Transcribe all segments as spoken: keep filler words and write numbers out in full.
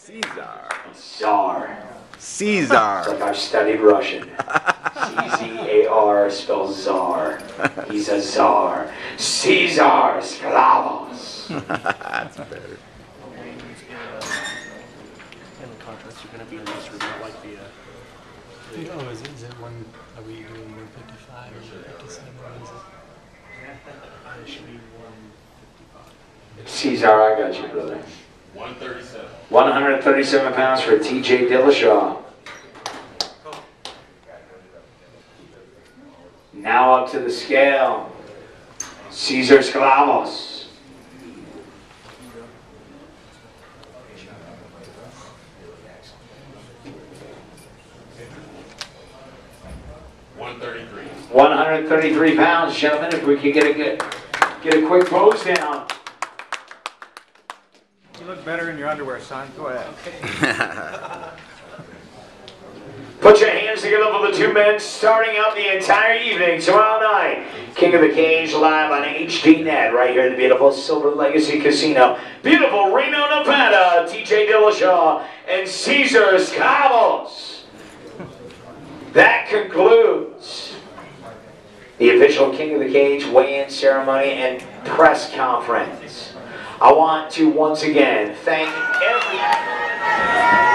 Caesar. Czar. Caesar. It's like I've studied Russian. C Z A R spells Czar. He's a Czar. Caesar Sklavos. That's better. And the contracts are going to be in this room, not like the. Uh, the oh, is it, is it one? Are we doing one fifty-five or one fifty-seven? What is it? Uh, it should be one fifty-five. Caesar, I got you, brother. one thirty-seven. one hundred thirty-seven pounds for T J Dillashaw. Now up to the scale, Caesar Sklavos. one thirty-three. one hundred thirty-three pounds, gentlemen. If we could get a good, get a quick pose down. You look better in your underwear, son. Go ahead. Put your hands together for the two men starting out the entire evening tomorrow night. King of the Cage live on H D net right here at the beautiful Silver Legacy Casino. Beautiful Reno, Nevada. T J Dillashaw and Caesar Sklavos. That concludes the official King of the Cage weigh-in ceremony and press conference. I want to once again thank everyone.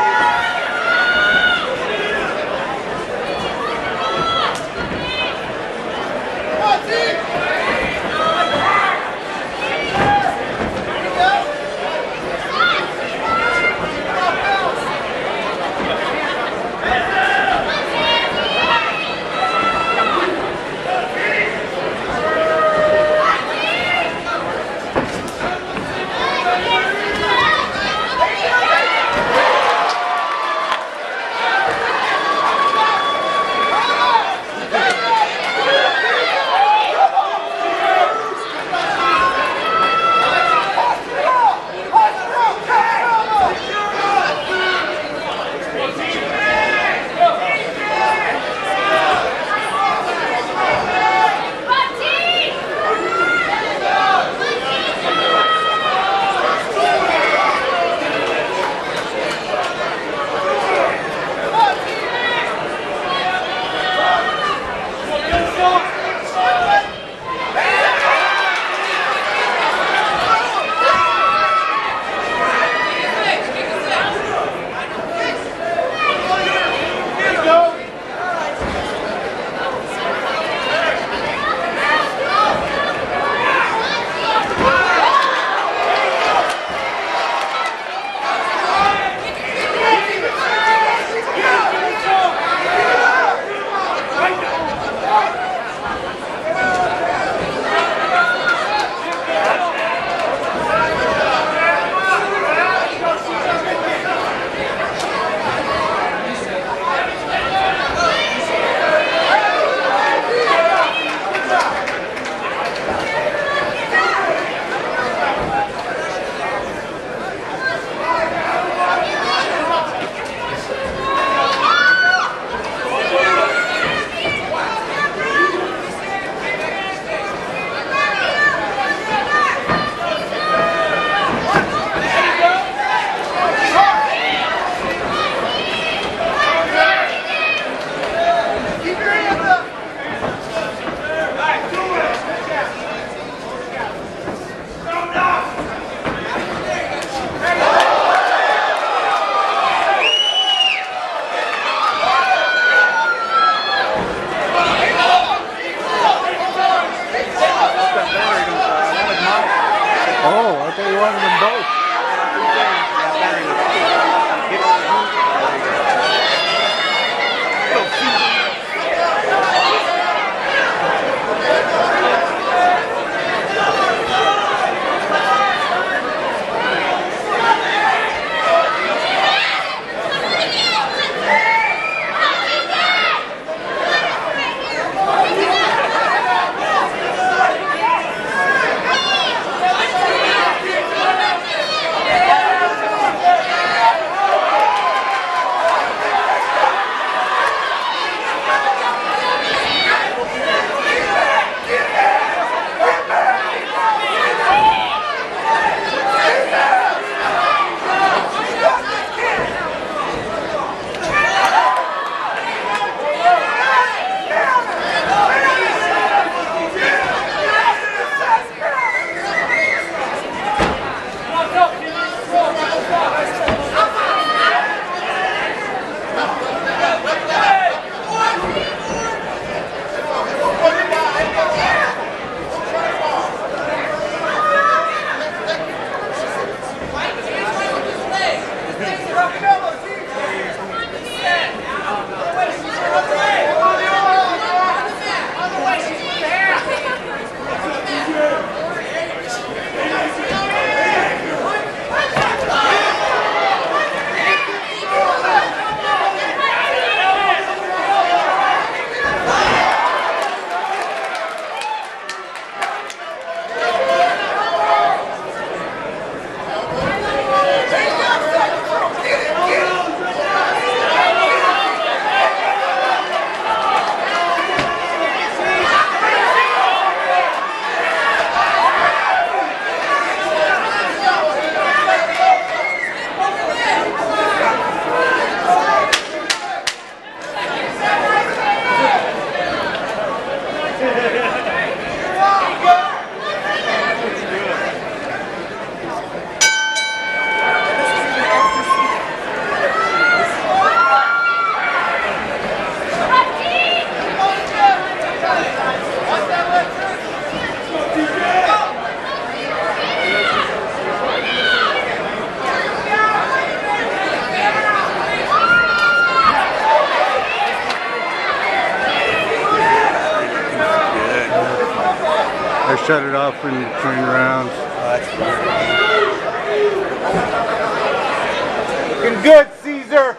shut it off in between rounds. Looking good, Caesar.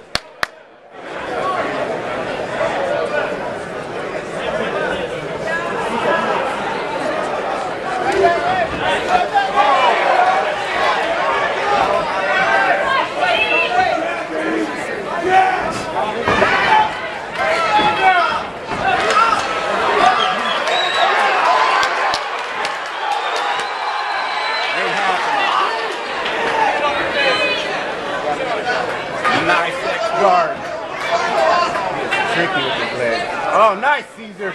Guard. Tricky with his leg. Oh, nice, Caesar.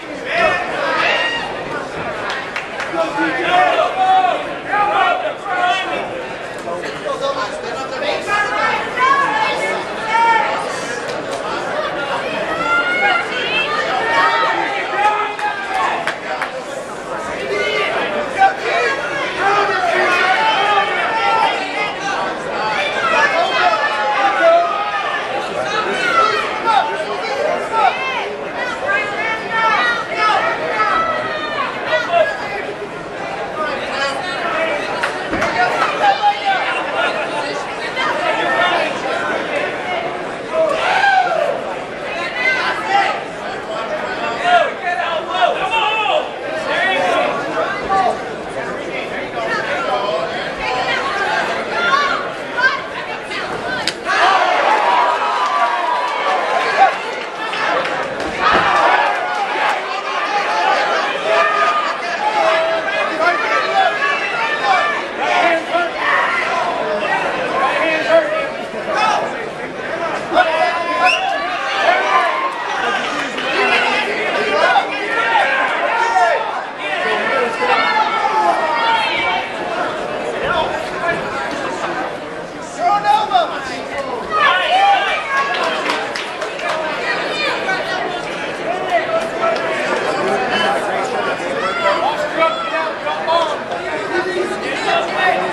Hey!